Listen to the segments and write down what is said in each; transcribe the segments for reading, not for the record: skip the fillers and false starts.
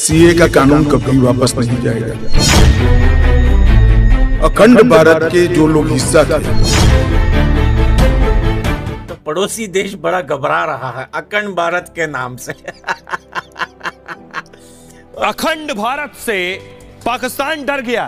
CA का कानून कभी वापस नहीं जाएगा। अखंड भारत के जो लोग हिस्सा थे, तो पड़ोसी देश बड़ा घबरा रहा है अखंड भारत के नाम से। अखंड भारत से पाकिस्तान डर गया।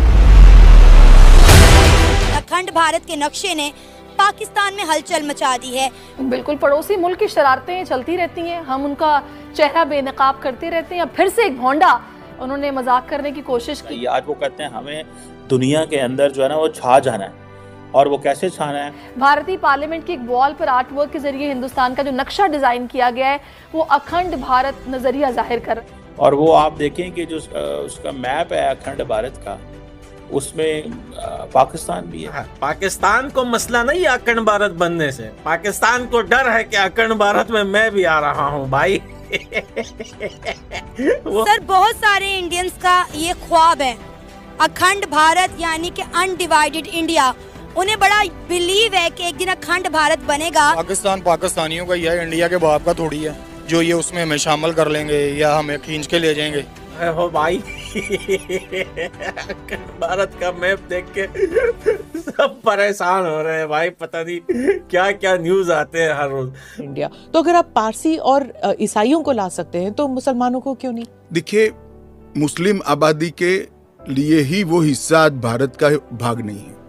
अखंड भारत के नक्शे ने पाकिस्तान में हलचल मचा दी है। बिल्कुल, पड़ोसी मुल्क की शरारतें चलती रहती हैं, हम उनका चेहरा बेनकाब करते रहते हैं। फिर से एक भोंडा उन्होंने मजाक करने की कोशिश की। आज वो कहते हैं हमें दुनिया के अंदर जो है ना वो छा जाना है, और वो कैसे छाना है। भारतीय पार्लियामेंट की एक वॉल पर आर्ट वर्क के जरिए हिंदुस्तान का जो नक्शा डिजाइन किया गया है वो अखंड भारत नजरिया जाहिर कर, और वो आप देखें कि जो उसका मैप है अखंड भारत का, उसमें पाकिस्तान भी है। पाकिस्तान को मसला नहीं है अखंड भारत बनने से, पाकिस्तान को डर है कि अखंड भारत में मैं भी आ रहा हूँ भाई। सर, बहुत सारे इंडियंस का ये ख्वाब है अखंड भारत, यानी कि अनडिवाइडेड इंडिया। उन्हें बड़ा बिलीव है कि एक दिन अखंड भारत बनेगा। पाकिस्तान पाकिस्तानियों का ही है, इंडिया के बाप का थोड़ी है जो ये उसमें हमें शामिल कर लेंगे या हमें खींच के ले जाएंगे। हो भाई, भारत का मैप देख के सब परेशान हो रहे हैं भाई, पता नहीं क्या क्या न्यूज आते हैं हर रोज। इंडिया तो अगर आप पारसी और ईसाइयों को ला सकते हैं तो मुसलमानों को क्यों नहीं? देखिए, मुस्लिम आबादी के लिए ही वो हिस्सा आज भारत का भाग नहीं है।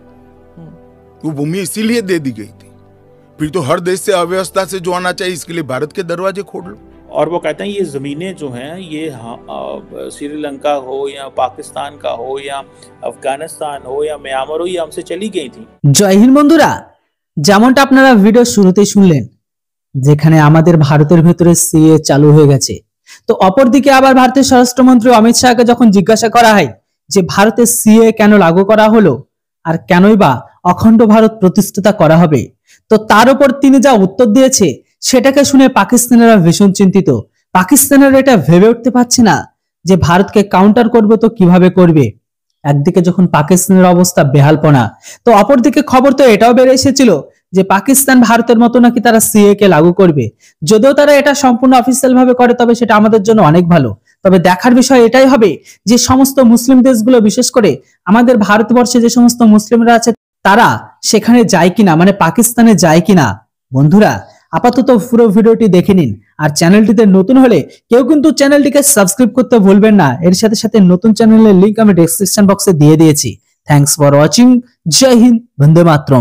वो भूमि इसीलिए दे दी गई थी। फिर तो हर देश से अव्यवस्था से जो आना चाहिए, इसके लिए भारत के दरवाजे खोल लो। और वो कहते हैं ये ज़मीनें जो हैं ये श्रीलंका हो या पाकिस्तान का हो या अफगानिस्तान हो या म्यांमार हो, ये हमसे चली गई थी। জয় হিন্দ বন্ধুরা, যেমনটা আপনারা ভিডিও শুরুতেই শুনলেন, যেখানে আমাদের ভারতের ভেতরে সিএ চালু হয়ে গেছে, তো অপরদিকে আবার ভারতের স্বরাষ্ট্রমন্ত্রী অমিত শাহকে যখন জিজ্ঞাসা করা হয় যে ভারতে সিএ কেন লাগু করা হলো আর কেনই বা অখণ্ড ভারত প্রতিষ্ঠাতা করা হবে, তো তার উপর তিনি যা উত্তর দিয়েছে সেটাকে শুনে পাকিস্তানিরা ভীষণ চিন্তিত। পাকিস্তানিরা এটা ভেবে উঠতে পারছে না যে ভারতকে কাউন্টার করবে তো কিভাবে করবে। একদিকে যখন পাকিস্তানের অবস্থা বেহালপনা, তো অপরদিকে খবর তো এটাও বের এসেছিল যে পাকিস্তান ভারতের মতো নাকি তারা সিএ কে লাগু করবে। যদিও তারা এটা সম্পূর্ণ অফিসিয়াল ভাবে করে, তবে সেটা আমাদের জন্য অনেক ভালো। তবে দেখার বিষয় এটাই হবে যে সমস্ত মুসলিম দেশগুলো, বিশেষ করে আমাদের ভারতবর্ষে যে সমস্ত মুসলিমরা আছে তারা সেখানে যায় কিনা, মানে পাকিস্তানে যায় কিনা। বন্ধুরা, আপাতত পুরো ভিডিওটি দেখে নিন, আর চ্যানেলটিতে নতুন হলে কেউ কিন্তু চ্যানেলটিকে সাবস্ক্রাইব করতে ভুলবেন না। এর সাথে সাথে নতুন চ্যানেলের লিংক আমি ডেসক্রিপশন বক্সে দিয়ে দিয়েছি। Thanks for watching. जय हिंद, वंदे मातरम।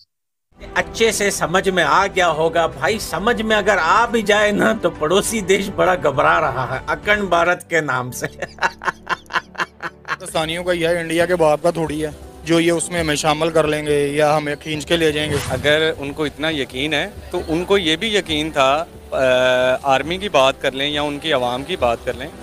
अच्छे से समझ में आ गया होगा भाई, समझ में अगर आ भी जाए ना तो पड़ोसी देश बड़ा घबरा रहा है अखंड भारत के नाम से। पाकिस्तानियों का ही है, इंडिया के बाप का थोड़ी है जो ये उसमें हमें शामिल कर लेंगे या हमें खींच के ले जाएंगे। अगर उनको इतना यकीन है तो उनको ये भी यकीन था, आर्मी की बात कर लें या उनकी आवाम की बात कर लें,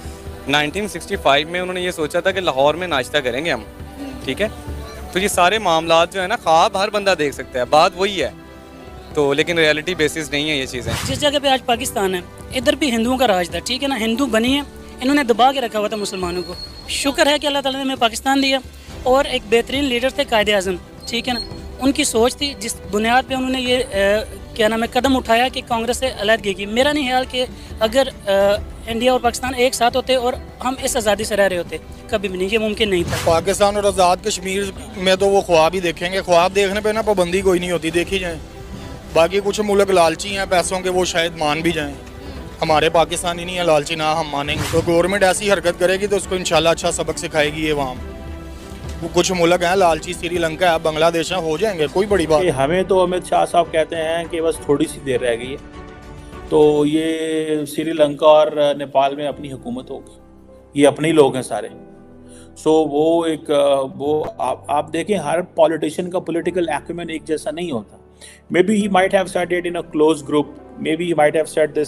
1965 में उन्होंने ये सोचा था कि लाहौर में नाश्ता करेंगे हम, ठीक है। तो ये सारे मामलात जो है ना, ख्वाब हर बंदा देख सकता है, बात वही है। तो लेकिन रियलिटी बेसिस नहीं है ये चीज़ें। जिस जगह पे आज पाकिस्तान है, इधर भी हिंदुओं का राज था, ठीक है ना, हिंदू बनी है, इन्होंने दबा के रखा हुआ था मुसलमानों को। शुक्र है कि अल्लाह ताला ने हमें पाकिस्तान दिया, और एक बेहतरीन लीडर थे कायदे आज़म, ठीक है ना। उनकी सोच थी जिस बुनियाद पे उन्होंने ये क्या नाम है कदम उठाया कि कांग्रेस से अलहदगी की। मेरा नहीं ख्याल कि अगर इंडिया और पाकिस्तान एक साथ होते और हम इस आज़ादी से रह रहे होते, कभी भी नहीं, ये मुमकिन नहीं था। पाकिस्तान और आज़ाद कश्मीर में तो वो ख्वाब ही देखेंगे, ख्वाब देखने पे ना पाबंदी कोई नहीं होती, देखी जाए। बाकी कुछ मुल्क लालची हैं पैसों के, वो शायद मान भी जाएँ। हमारे पाकिस्तानी नहीं है लालची, ना हम मानेंगे। तो गवर्नमेंट ऐसी हरकत करेगी तो उसको इंशाल्लाह अच्छा सबक सिखाएगी। ये वहाँ कुछ मुल्क हैं लालची, श्रीलंका है, बांग्लादेश है, हो जाएंगे, कोई बड़ी बात। हमें तो अमित शाह साहब कहते हैं कि बस थोड़ी सी देर रह गई है तो ये श्रीलंका और नेपाल में अपनी हुकूमत होगी, ये अपने ही लोग हैं सारे। सो वो एक आप देखें, हर पॉलिटिशियन का पॉलिटिकल एक्यूमेन एक जैसा नहीं होता। Maybe he might have said it in a close group, maybe he might have said this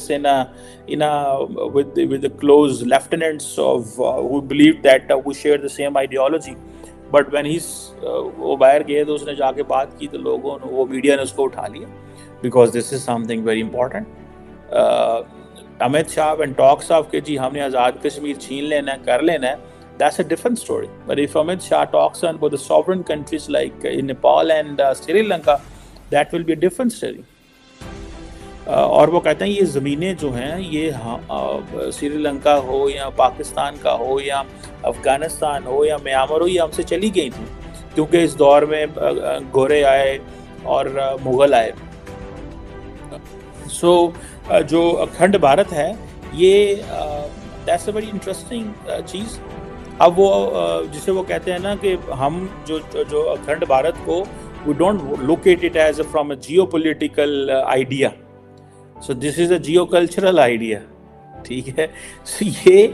with the close lieutenants of who believed that we share the same ideology, but when वो बाहर गए तो उसने जाके बात की तो लोगों ने, वो मीडिया ने उसको उठा लिया, because this is something very important. Amit Shah when talks of कि जी हमने आज़ाद कश्मीर छीन लेना है, कर लेना है, that's a different story. But if Amit Shah talks on about the sovereign countries like in Nepal and Sri Lanka, that will be a different story. और वो कहते हैं ये ज़मीनें जो हैं ये श्रीलंका हो या पाकिस्तान का हो या अफ़गानिस्तान हो या म्यांमार हो, ये हमसे चली गई थी क्योंकि इस दौर में गोरे आए और मुग़ल आए। सो जो अखंड भारत है ये दैट्स अ वेरी इंटरेस्टिंग चीज़। अब वो जिसे वो कहते हैं ना कि हम जो अखंड भारत को we don't look at it as from a geopolitical idea, so this is a geocultural idea, ठीक है। सो ये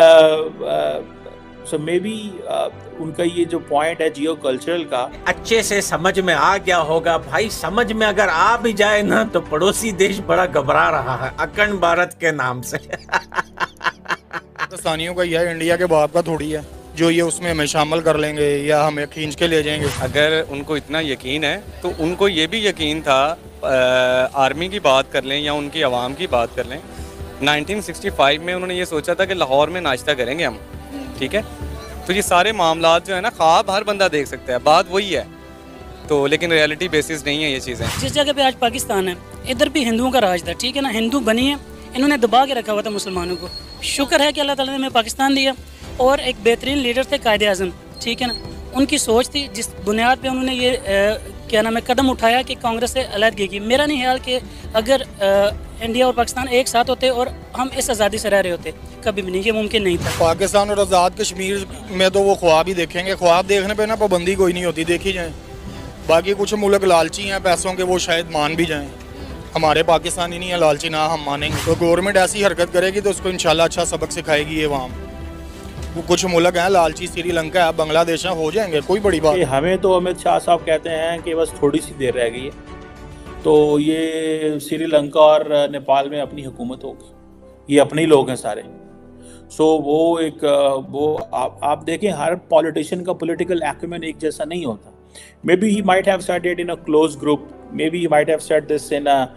सो मे बी उनका ये जो पॉइंट है जियो कल्चरल का अच्छे से समझ में आ गया होगा भाई। समझ में अगर आ भी जाए ना तो पड़ोसी देश बड़ा घबरा रहा है अखंड भारत के नाम से। पाकिस्तानियों का यह इंडिया के बाप का थोड़ी है जो ये उसमें हमें शामिल कर लेंगे या हमें खींच के ले जाएंगे। अगर उनको इतना यकीन है तो उनको ये भी यकीन था, आर्मी की बात कर लें या उनकी आवाम की बात कर लें, 1965 में उन्होंने ये सोचा था कि लाहौर में नाश्ता करेंगे हम, ठीक है। तो ये सारे मामलात जो है ना, ख्वाब हर बंदा देख सकता है, बात वही है। तो लेकिन रियलिटी बेसिस नहीं है ये चीज़ें। जिस जगह पे आज पाकिस्तान है इधर भी हिंदुओं का राज था, ठीक है ना। हिंदू बनी है, इन्होंने दबा के रखा हुआ था मुसलमानों को। शुक्र है कि अल्लाह ताला ने हमें पाकिस्तान दिया और एक बेहतरीन लीडर थे कायदे आज़म, ठीक है ना। उनकी सोच थी जिस बुनियाद पे उन्होंने ये क्या नाम है कदम उठाया कि कांग्रेस से अलहदगी की। मेरा नहीं ख्याल कि अगर इंडिया और पाकिस्तान एक साथ होते और हम इस आज़ादी से रह रहे होते, कभी भी नहीं, ये मुमकिन नहीं था। पाकिस्तान और आज़ाद कश्मीर में तो वो ख्वाब ही देखेंगे, ख्वाब देखने पे ना पाबंदी कोई नहीं होती, देखी जाए। बाकी कुछ मुल्क लालची हैं पैसों के, वो शायद मान भी जाएं। हमारे पाकिस्तान ही नहीं है लालची, ना हम मानेंगे। तो गवर्नमेंट ऐसी हरकत करेगी तो उसको इंशाल्लाह अच्छा सबक सिखाएगी। ये वहाँ वो कुछ मुल्क हैं लालची, श्रीलंका है, बांग्लादेश है, हो जाएंगे, कोई बड़ी बात। हमें तो अमित शाह साहब कहते हैं कि बस थोड़ी सी देर रह गई है तो ये श्रीलंका और नेपाल में अपनी हुकूमत होगी, ये अपने ही लोग हैं सारे। सो वो एक वो आप देखें हर पॉलिटिशियन का पॉलिटिकल एक्यूमेन एक जैसा नहीं होता। Maybe he might have said it in a closed group. Maybe he might have said this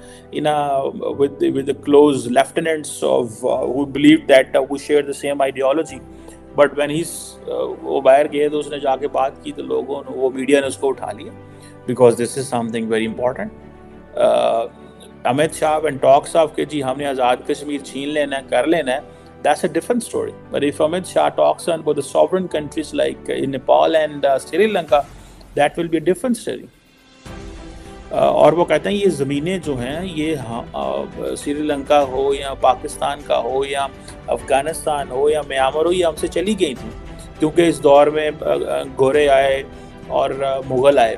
with the close lieutenants of who believed that we share the same ideology. But when वो बाहर गए तो उसने जाके बात की तो लोगों ने, वो मीडिया ने उसको उठा लिया because this is something very important. Amit Shah and talks of कि जी हमने आज़ाद कश्मीर छीन लेना है, कर लेना है, that's a different story. But if Amit Shah talks about the sovereign countries like in Nepal and Sri Lanka, that will be a different story. और वो कहते हैं ये ज़मीनें जो हैं ये श्रीलंका हो या पाकिस्तान का हो या अफ़गानिस्तान हो या म्यांमार हो, ये हमसे चली गई थी क्योंकि इस दौर में गोरे आए और मुग़ल आए।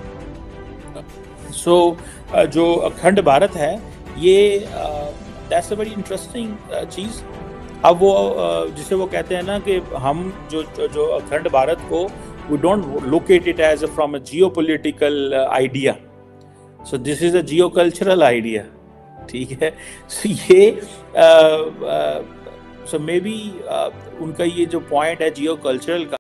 सो जो अखंड भारत है ये दैट्स अ वेरी इंटरेस्टिंग चीज़। अब वो जिसे वो कहते हैं ना कि हम जो अखंड भारत को we don't look at it as from a geopolitical idea, so this is a geocultural idea, ठीक है। so ये so maybe उनका ये जो point है geocultural का